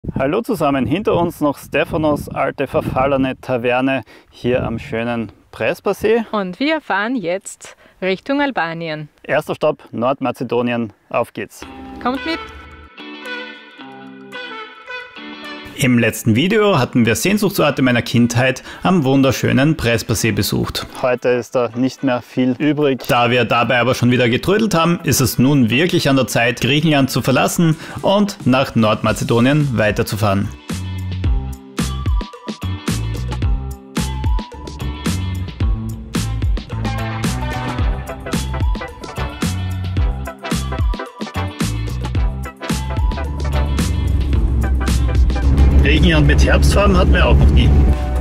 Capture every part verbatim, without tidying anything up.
Hallo zusammen, hinter uns noch Stefanos alte verfallene Taverne hier am schönen Prespa-See. Und wir fahren jetzt Richtung Albanien. Erster Stopp Nordmazedonien, auf geht's. Kommt mit! Im letzten Video hatten wir Sehnsuchtsorte meiner Kindheit am wunderschönen Prespa-See besucht. Heute ist da nicht mehr viel übrig. Da wir dabei aber schon wieder getrödelt haben, ist es nun wirklich an der Zeit, Griechenland zu verlassen und nach Nordmazedonien weiterzufahren. Griechenland mit Herbstfarben hatten wir auch noch nie.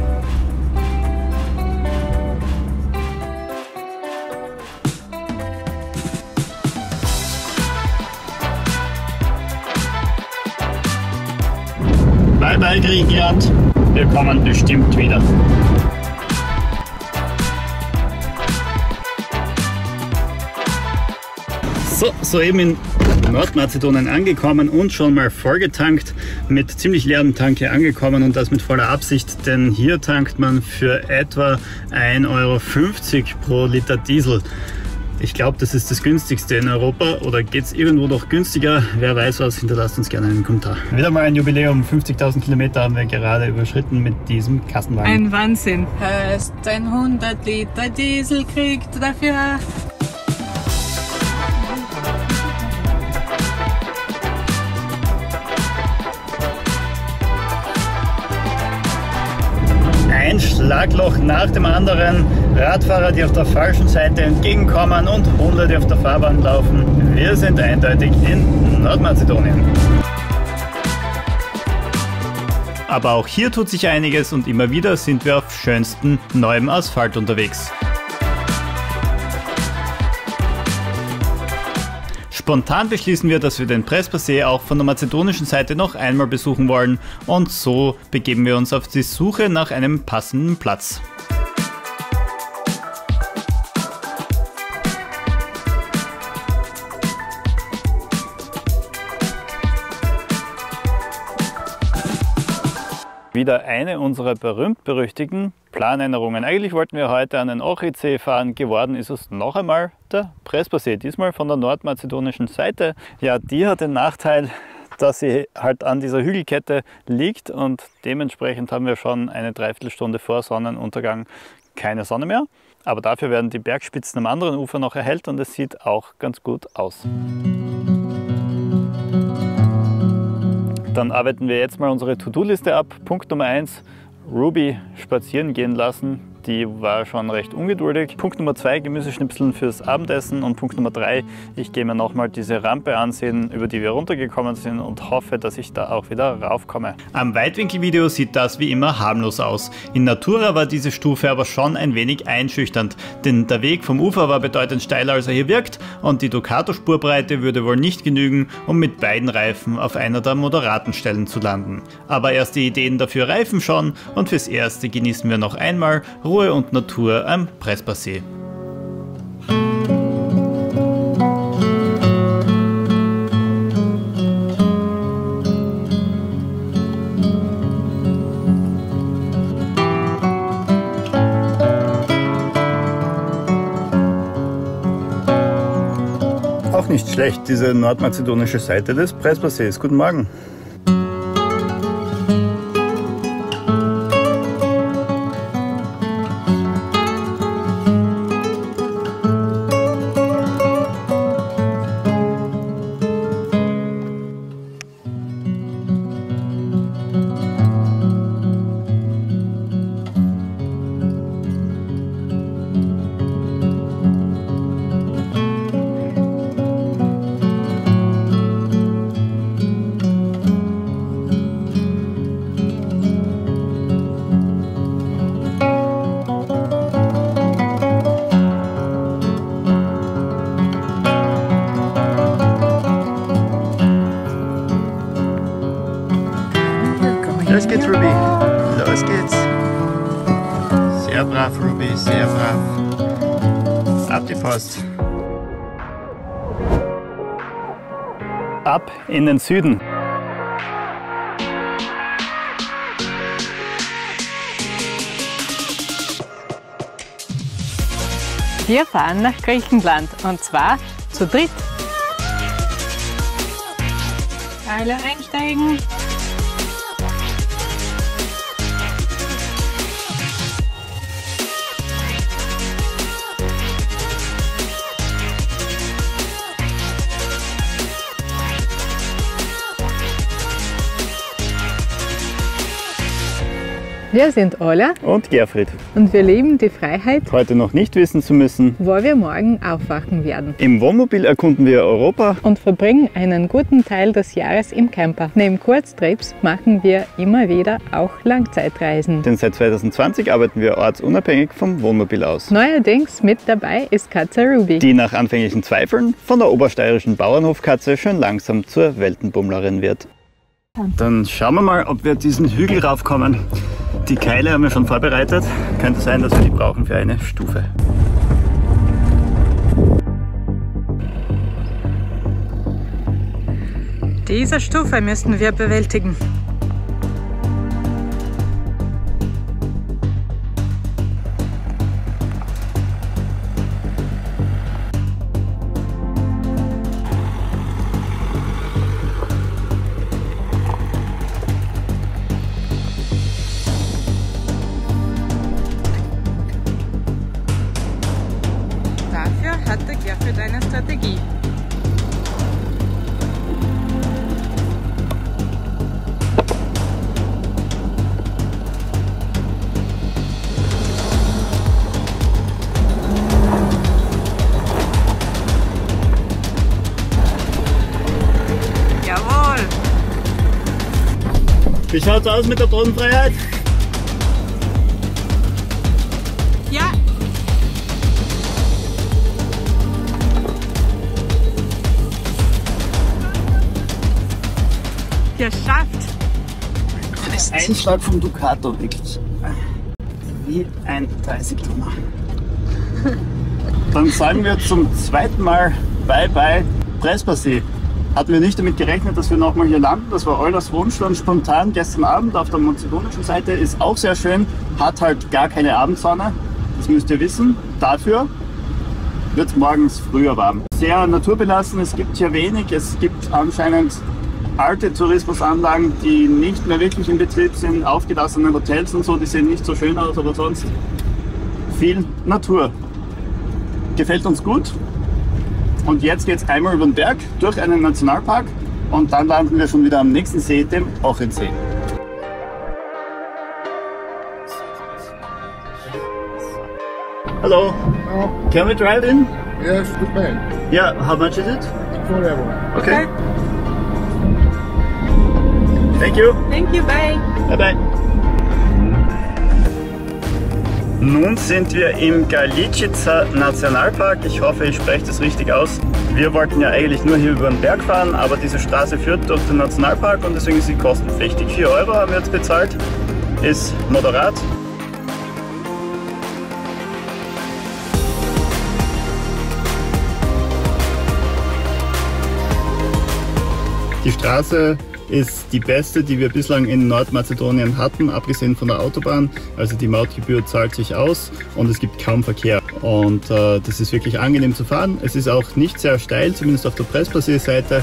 Bye bye Griechenland, wir kommen bestimmt wieder. So, soeben in Nordmazedonien angekommen und schon mal vollgetankt, mit ziemlich leerem Tank hier angekommen und das mit voller Absicht, denn hier tankt man für etwa ein Euro fünfzig pro Liter Diesel. Ich glaube, das ist das günstigste in Europa, oder geht es irgendwo noch günstiger? Wer weiß was, hinterlasst uns gerne einen Kommentar. Wieder mal ein Jubiläum, fünfzigtausend Kilometer haben wir gerade überschritten mit diesem Kastenwagen. Ein Wahnsinn! Hast hundert Liter Diesel kriegt dafür. Ein Schlagloch nach dem anderen, Radfahrer, die auf der falschen Seite entgegenkommen und Hunde, die auf der Fahrbahn laufen. Wir sind eindeutig in Nordmazedonien. Aber auch hier tut sich einiges und immer wieder sind wir auf schönstem neuem Asphalt unterwegs. Spontan beschließen wir, dass wir den Prespa-See auch von der mazedonischen Seite noch einmal besuchen wollen, und so begeben wir uns auf die Suche nach einem passenden Platz. Wieder eine unserer berühmt-berüchtigten Planänderungen. Eigentlich wollten wir heute an den Ochridsee fahren, geworden ist es noch einmal der Prespa-See, diesmal von der nordmazedonischen Seite. Ja, die hat den Nachteil, dass sie halt an dieser Hügelkette liegt und dementsprechend haben wir schon eine Dreiviertelstunde vor Sonnenuntergang keine Sonne mehr. Aber dafür werden die Bergspitzen am anderen Ufer noch erhellt und es sieht auch ganz gut aus. Dann arbeiten wir jetzt mal unsere To-Do-Liste ab. Punkt Nummer eins, Ruby spazieren gehen lassen. Die war schon recht ungeduldig. Punkt Nummer zwei, Gemüseschnipseln fürs Abendessen. Und Punkt Nummer drei, ich gehe mir nochmal diese Rampe ansehen, über die wir runtergekommen sind, und hoffe, dass ich da auch wieder raufkomme. Am Weitwinkelvideo sieht das wie immer harmlos aus. In Natura war diese Stufe aber schon ein wenig einschüchternd, denn der Weg vom Ufer war bedeutend steiler, als er hier wirkt, und die Ducato-Spurbreite würde wohl nicht genügen, um mit beiden Reifen auf einer der moderaten Stellen zu landen. Aber erste Ideen dafür reifen schon, und fürs Erste genießen wir noch einmal Ruhe und Natur am Prespa-See. Auch nicht schlecht, diese nordmazedonische Seite des Prespa-Sees. Guten Morgen! Los geht's, Ruby. Los geht's. Sehr brav, Ruby, sehr brav. Ab die Post. Ab in den Süden. Wir fahren nach Griechenland und zwar zu dritt. Alle einsteigen. Wir sind Ola Und Gerfried. und wir lieben die Freiheit, Heute noch nicht wissen zu müssen. wo wir morgen aufwachen werden. Im Wohnmobil erkunden wir Europa. Und verbringen einen guten Teil des Jahres im Camper. Neben Kurztrips machen wir immer wieder auch Langzeitreisen. Denn seit zwanzig zwanzig arbeiten wir ortsunabhängig vom Wohnmobil aus. Neuerdings mit dabei ist Katze Ruby. Die nach anfänglichen Zweifeln von der obersteirischen Bauernhofkatze schön langsam zur Weltenbummlerin wird. Dann schauen wir mal, ob wir diesen Hügel raufkommen. Die Keile haben wir schon vorbereitet. Könnte sein, dass wir die brauchen für eine Stufe. Diese Stufe müssen wir bewältigen. Dafür hat der Gerfried eine Strategie. Jawohl! Wie schaut's aus mit der Bodenfreiheit? Ja! Geschafft! Einschlag vom Ducato, wirklich. Wie ein dreißig Tonner. Dann sagen wir zum zweiten Mal Bye-bye Prespa-See. Hatten wir nicht damit gerechnet, dass wir nochmal hier landen. Das war Eulas Wunsch dann spontan gestern Abend auf der mazedonischen Seite. Ist auch sehr schön, hat halt gar keine Abendsonne. Das müsst ihr wissen. Dafür wird es morgens früher warm. Sehr naturbelassen, es gibt hier wenig. Es gibt anscheinend alte Tourismusanlagen, die nicht mehr wirklich in Betrieb sind, aufgelassene Hotels und so, die sehen nicht so schön aus, aber sonst viel Natur. Gefällt uns gut. Und jetzt geht es einmal über den Berg durch einen Nationalpark und dann landen wir schon wieder am nächsten See, dem Ochridsee. Hello. Oh, Can we try it in? yes, good man. Yeah, how much is it? Forever. Okay. Thank you. Thank you, bye! Bye bye. Nun sind wir im Galicica Nationalpark. Ich hoffe, ich spreche das richtig aus. Wir wollten ja eigentlich nur hier über den Berg fahren, aber diese Straße führt durch den Nationalpark und deswegen ist sie kostenpflichtig. vier Euro haben wir jetzt bezahlt. Ist moderat. Die Straße ist die beste, die wir bislang in Nordmazedonien hatten, abgesehen von der Autobahn. Also die Mautgebühr zahlt sich aus und es gibt kaum Verkehr. Und äh, das ist wirklich angenehm zu fahren. Es ist auch nicht sehr steil, zumindest auf der Prespa-See-Seite.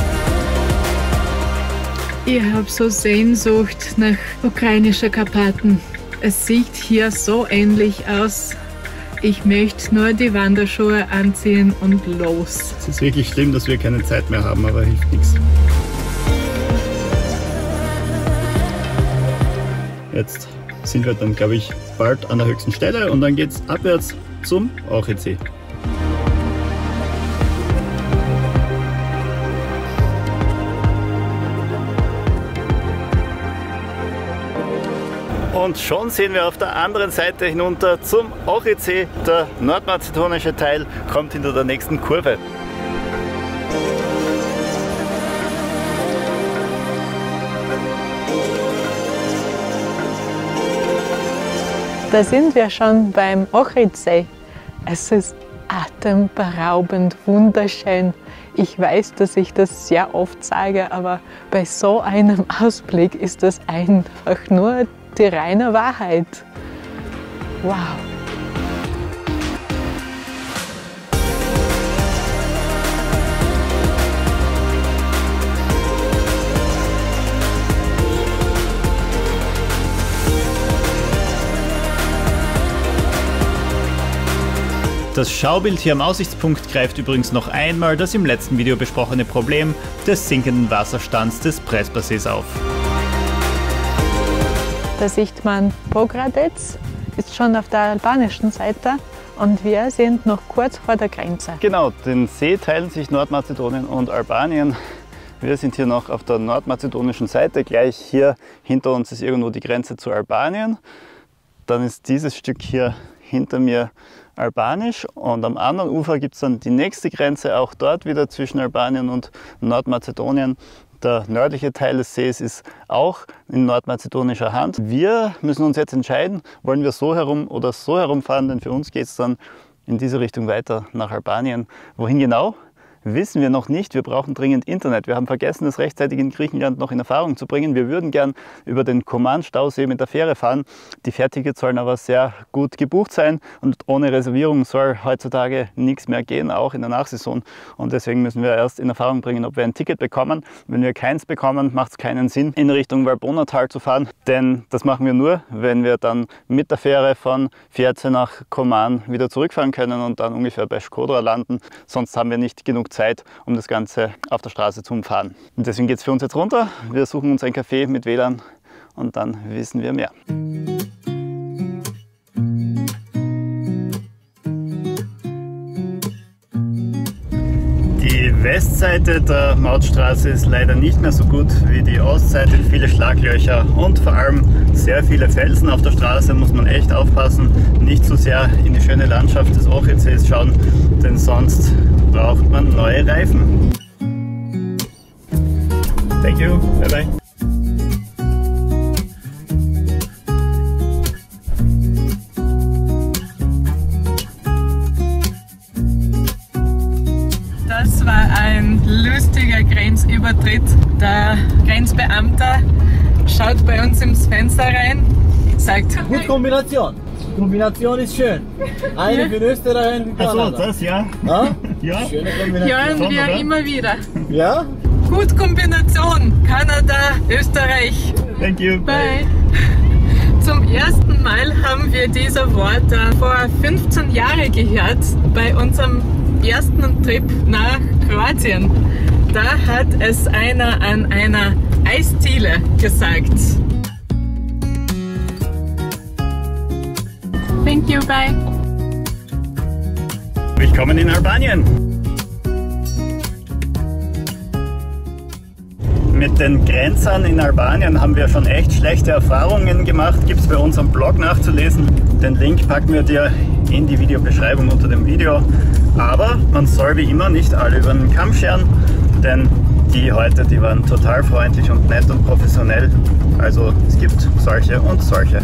Ich habe so Sehnsucht nach ukrainischen Karpaten. Es sieht hier so ähnlich aus. Ich möchte nur die Wanderschuhe anziehen und los. Es ist wirklich schlimm, dass wir keine Zeit mehr haben, aber hilft nichts. Jetzt sind wir dann, glaube ich, bald an der höchsten Stelle und dann geht es abwärts zum Ochridsee. Und schon sehen wir auf der anderen Seite hinunter zum Ochridsee. Der nordmazedonische Teil kommt hinter der nächsten Kurve. Da sind wir schon beim Ochridsee. Es ist atemberaubend wunderschön. Ich weiß, dass ich das sehr oft sage, aber bei so einem Ausblick ist das einfach nur die reine Wahrheit. Wow! Das Schaubild hier am Aussichtspunkt greift übrigens noch einmal das im letzten Video besprochene Problem des sinkenden Wasserstands des Prespa-Sees auf. Da sieht man Pogradec, ist schon auf der albanischen Seite und wir sind noch kurz vor der Grenze. Genau, den See teilen sich Nordmazedonien und Albanien. Wir sind hier noch auf der nordmazedonischen Seite, gleich hier hinter uns ist irgendwo die Grenze zu Albanien. Dann ist dieses Stück hier hinter mir albanisch und am anderen Ufer gibt es dann die nächste Grenze, auch dort wieder zwischen Albanien und Nordmazedonien. Der nördliche Teil des Sees ist auch in nordmazedonischer Hand. Wir müssen uns jetzt entscheiden, wollen wir so herum oder so herumfahren, denn für uns geht es dann in diese Richtung weiter nach Albanien. Wohin genau? Wissen wir noch nicht. Wir brauchen dringend Internet. Wir haben vergessen, das rechtzeitig in Griechenland noch in Erfahrung zu bringen. Wir würden gern über den Koman-Stausee mit der Fähre fahren. Die Fährtickets sollen aber sehr gut gebucht sein und ohne Reservierung soll heutzutage nichts mehr gehen, auch in der Nachsaison. Und deswegen müssen wir erst in Erfahrung bringen, ob wir ein Ticket bekommen. Wenn wir keins bekommen, macht es keinen Sinn, in Richtung Valbonatal zu fahren, denn das machen wir nur, wenn wir dann mit der Fähre von Fierce nach Koman wieder zurückfahren können und dann ungefähr bei Shkodra landen. Sonst haben wir nicht genug Zeit. Zeit, um das Ganze auf der Straße zu umfahren. Und deswegen geht es für uns jetzt runter. Wir suchen uns ein Café mit W L A N und dann wissen wir mehr. Die Westseite der Mautstraße ist leider nicht mehr so gut wie die Ostseite. Viele Schlaglöcher und vor allem sehr viele Felsen auf der Straße, muss man echt aufpassen. Nicht so sehr in die schöne Landschaft des Ochridsees schauen, denn sonst braucht man neue Reifen. Thank you, bye bye. Das war ein lustiger Grenzübertritt. Der Grenzbeamte schaut bei uns ins Fenster rein, sagt: Gute Kombination. Kombination ist schön. Eine für Österreich und für Kanada. Achso, das ja. Ja? Ja. Schöne Kombination. Hören wir oder? immer wieder. Ja? Gut Kombination. Kanada, Österreich. Thank you. Bye. Zum ersten Mal haben wir diese Worte vor fünfzehn Jahren gehört bei unserem ersten Trip nach Kroatien. Da hat es einer an einer Eisdiele gesagt. Thank you, bye. Willkommen in Albanien. Mit den Grenzern in Albanien haben wir schon echt schlechte Erfahrungen gemacht. Gibt es bei uns am Blog nachzulesen. Den Link packen wir dir in die Videobeschreibung unter dem Video. Aber man soll wie immer nicht alle über den Kamm scheren, denn die heute, die waren total freundlich und nett und professionell. Also es gibt solche und solche.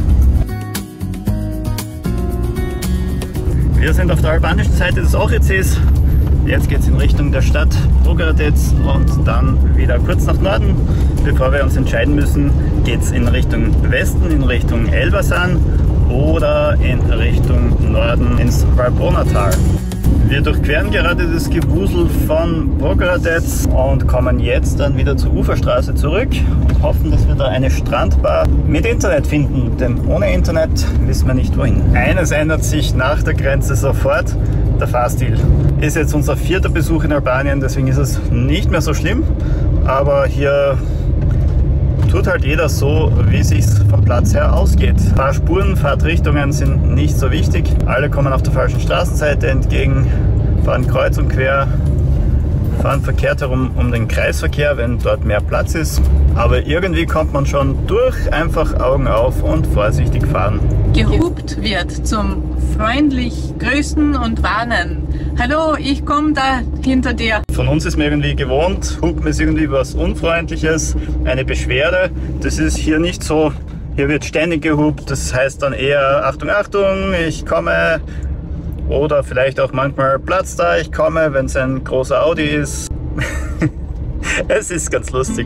Wir sind auf der albanischen Seite des Ochridsees. Jetzt geht es in Richtung der Stadt Pogradec und dann wieder kurz nach Norden. Bevor wir uns entscheiden müssen, geht es in Richtung Westen, in Richtung Elbasan oder in Richtung Norden ins Valbonatal. Wir durchqueren gerade das Gewusel von Pogradec und kommen jetzt dann wieder zur Uferstraße zurück und hoffen, dass wir da eine Strandbar mit Internet finden, denn ohne Internet wissen wir nicht wohin. Eines ändert sich nach der Grenze sofort, der Fahrstil. Ist jetzt unser vierter Besuch in Albanien, deswegen ist es nicht mehr so schlimm, aber hier tut halt jeder so, wie es sich vom Platz her ausgeht. Fahrspuren, Fahrtrichtungen sind nicht so wichtig. Alle kommen auf der falschen Straßenseite entgegen, fahren kreuz und quer, fahren verkehrt herum um den Kreisverkehr, wenn dort mehr Platz ist. Aber irgendwie kommt man schon durch, einfach Augen auf und vorsichtig fahren. Gehupt wird zum freundlich Grüßen und Warnen. Hallo, ich komme da hinter dir. Von uns ist man irgendwie gewohnt, Hupen ist irgendwie was Unfreundliches, eine Beschwerde. Das ist hier nicht so. Hier wird ständig gehupt, das heißt dann eher Achtung, Achtung, ich komme. Oder vielleicht auch manchmal Platz da, ich komme, wenn es ein großer Audi ist. Es ist ganz lustig.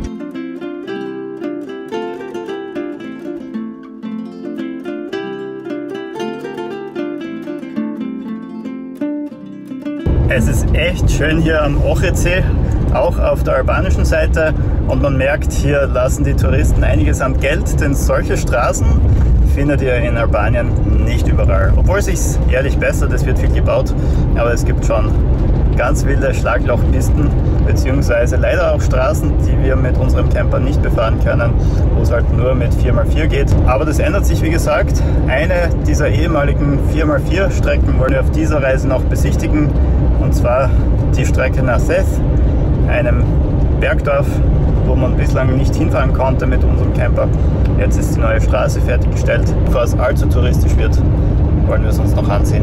Es ist echt schön hier am Ochridsee, auch auf der albanischen Seite. Und man merkt, hier lassen die Touristen einiges an Geld, denn solche Straßen findet ihr in Albanien nicht überall. Obwohl es sich ehrlich bessert, es wird viel gebaut, aber es gibt schon ganz wilde Schlaglochpisten, beziehungsweise leider auch Straßen, die wir mit unserem Camper nicht befahren können, wo es halt nur mit vier mal vier geht. Aber das ändert sich, wie gesagt. Eine dieser ehemaligen vier mal vier Strecken wollen wir auf dieser Reise noch besichtigen, und zwar die Strecke nach Seth, einem Bergdorf, wo man bislang nicht hinfahren konnte mit unserem Camper. Jetzt ist die neue Straße fertiggestellt. Bevor es allzu touristisch wird, wollen wir es uns noch ansehen.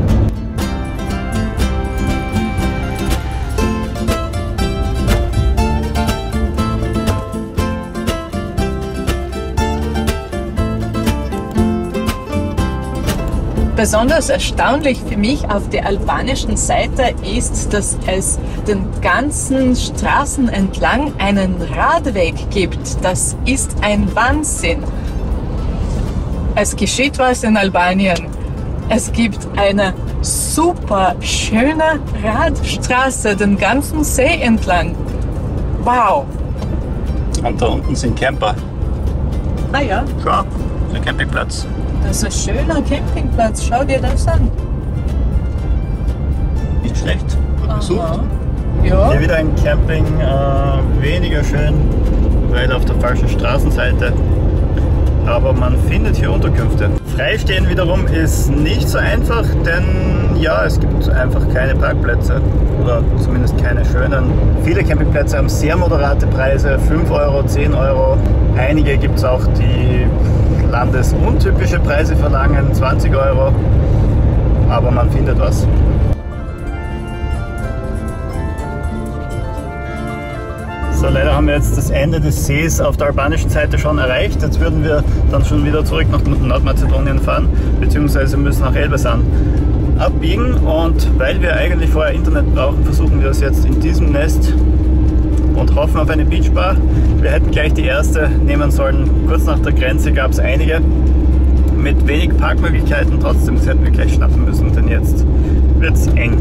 Besonders erstaunlich für mich auf der albanischen Seite ist, dass es den ganzen Straßen entlang einen Radweg gibt. Das ist ein Wahnsinn. Es geschieht was in Albanien. Es gibt eine super schöne Radstraße den ganzen See entlang. Wow! Und da unten sind Camper. Ah ja. Schau, ein Campingplatz. Das ist ein schöner Campingplatz. Schau dir das an. Nicht schlecht. Gut besucht. Ja. Hier wieder ein Camping, äh, weniger schön, weil auf der falschen Straßenseite. Aber man findet hier Unterkünfte. Freistehen wiederum ist nicht so einfach, denn ja, es gibt einfach keine Parkplätze. Oder zumindest keine schönen. Viele Campingplätze haben sehr moderate Preise, fünf Euro, zehn Euro. Einige gibt es auch, die landesuntypische Preise verlangen, zwanzig Euro. Aber man findet was. So, leider haben wir jetzt das Ende des Sees auf der albanischen Seite schon erreicht. Jetzt würden wir dann schon wieder zurück nach Nordmazedonien fahren, beziehungsweise müssen nach Elbasan abbiegen. Und weil wir eigentlich vorher Internet brauchen, versuchen wir es jetzt in diesem Nest und hoffen auf eine Beachbar. Wir hätten gleich die erste nehmen sollen. Kurz nach der Grenze gab es einige mit wenig Parkmöglichkeiten. Trotzdem, das hätten wir gleich schnappen müssen, denn jetzt wird es eng.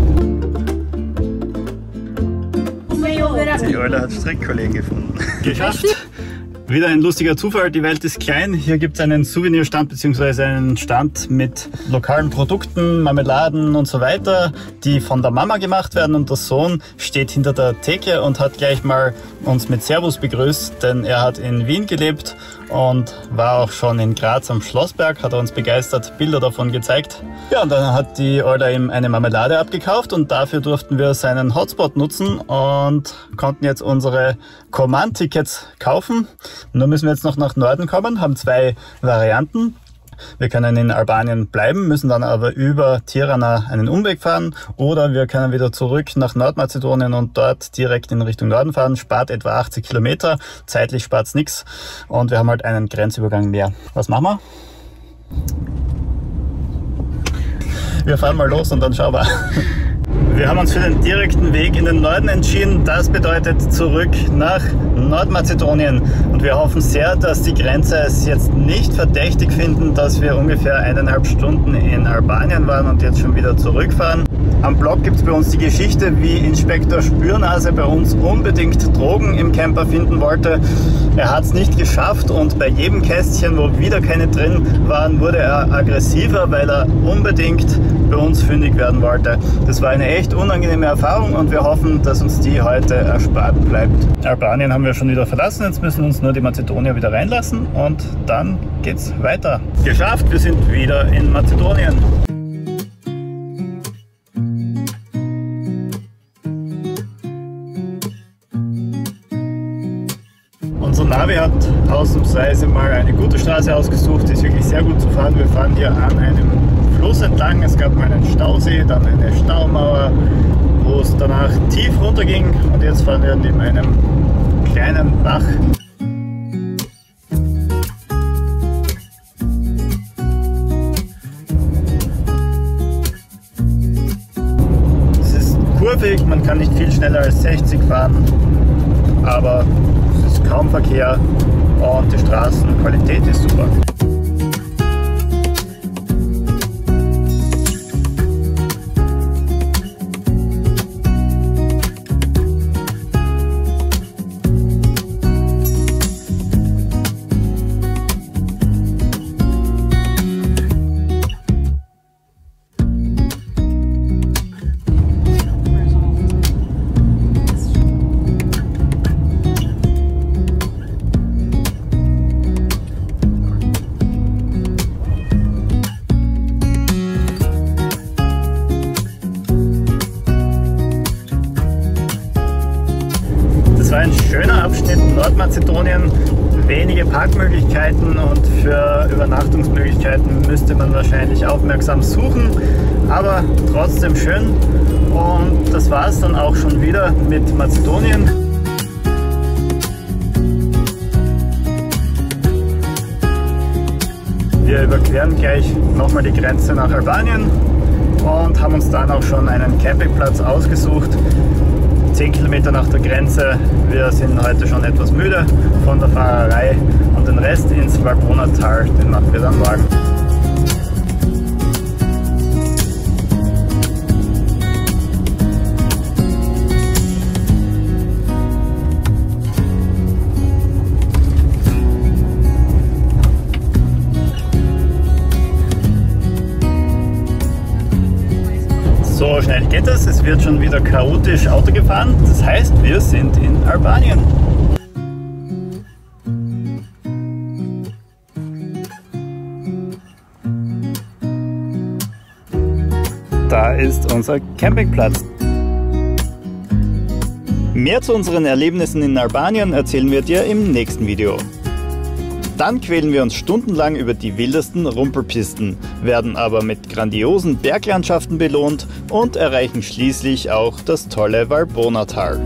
Die Eule hat Strickkollegen gefunden. Geschafft! Wieder ein lustiger Zufall, die Welt ist klein. Hier gibt es einen Souvenirstand bzw. einen Stand mit lokalen Produkten, Marmeladen und so weiter, die von der Mama gemacht werden, und der Sohn steht hinter der Theke und hat gleich mal uns mit Servus begrüßt, denn er hat in Wien gelebt und war auch schon in Graz am Schlossberg, hat er uns begeistert Bilder davon gezeigt. Ja, und dann hat die Eule ihm eine Marmelade abgekauft und dafür durften wir seinen Hotspot nutzen und konnten jetzt unsere Command-Tickets kaufen. Nur müssen wir jetzt noch nach Norden kommen, haben zwei Varianten. Wir können in Albanien bleiben, müssen dann aber über Tirana einen Umweg fahren, oder wir können wieder zurück nach Nordmazedonien und dort direkt in Richtung Norden fahren. Spart etwa achtzig Kilometer, zeitlich spart es nichts und wir haben halt einen Grenzübergang mehr. Was machen wir? Wir fahren mal los und dann schauen wir. Wir haben uns für den direkten Weg in den Norden entschieden. Das bedeutet zurück nach Nordmazedonien. Und wir hoffen sehr, dass die Grenze es jetzt nicht verdächtig finden, dass wir ungefähr eineinhalb Stunden in Albanien waren und jetzt schon wieder zurückfahren. Am Blog gibt es bei uns die Geschichte, wie Inspektor Spürnase bei uns unbedingt Drogen im Camper finden wollte. Er hat es nicht geschafft und bei jedem Kästchen, wo wieder keine drin waren, wurde er aggressiver, weil er unbedingt bei uns fündig werden wollte. Das war eine echt unangenehme Erfahrung und wir hoffen, dass uns die heute erspart bleibt. Albanien haben wir schon wieder verlassen, jetzt müssen uns nur die Mazedonier wieder reinlassen und dann geht's weiter. Geschafft, wir sind wieder in Mazedonien. Unser Navi hat ausnahmsweise mal eine gute Straße ausgesucht, die ist wirklich sehr gut zu fahren. Wir fahren hier an einem Fluss entlang, es gab mal einen Stausee, dann eine Staumauer, wo es danach tief runter ging und jetzt fahren wir neben einem kleinen Bach. Es ist kurvig, man kann nicht viel schneller als sechzig fahren, aber es ist kaum Verkehr und die Straßenqualität ist super. Abschnitt Nordmazedonien. Wenige Parkmöglichkeiten und für Übernachtungsmöglichkeiten müsste man wahrscheinlich aufmerksam suchen, aber trotzdem schön. Und das war es dann auch schon wieder mit Mazedonien. Wir überqueren gleich nochmal die Grenze nach Albanien und haben uns dann auch schon einen Campingplatz ausgesucht. zehn Kilometer nach der Grenze. Wir sind heute schon etwas müde von der Fahrerei und den Rest ins Valbona-Tal, den machen wir dann morgen. So schnell geht es, es wird schon wieder chaotisch Auto gefahren, das heißt, wir sind in Albanien. Da ist unser Campingplatz. Mehr zu unseren Erlebnissen in Albanien erzählen wir dir im nächsten Video. Dann quälen wir uns stundenlang über die wildesten Rumpelpisten, werden aber mit grandiosen Berglandschaften belohnt und erreichen schließlich auch das tolle Valbona-Tal.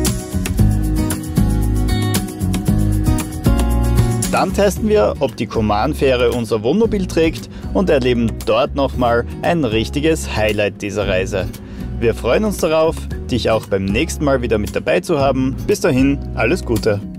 Dann testen wir, ob die Koman-Fähre unser Wohnmobil trägt und erleben dort nochmal ein richtiges Highlight dieser Reise. Wir freuen uns darauf, dich auch beim nächsten Mal wieder mit dabei zu haben. Bis dahin, alles Gute!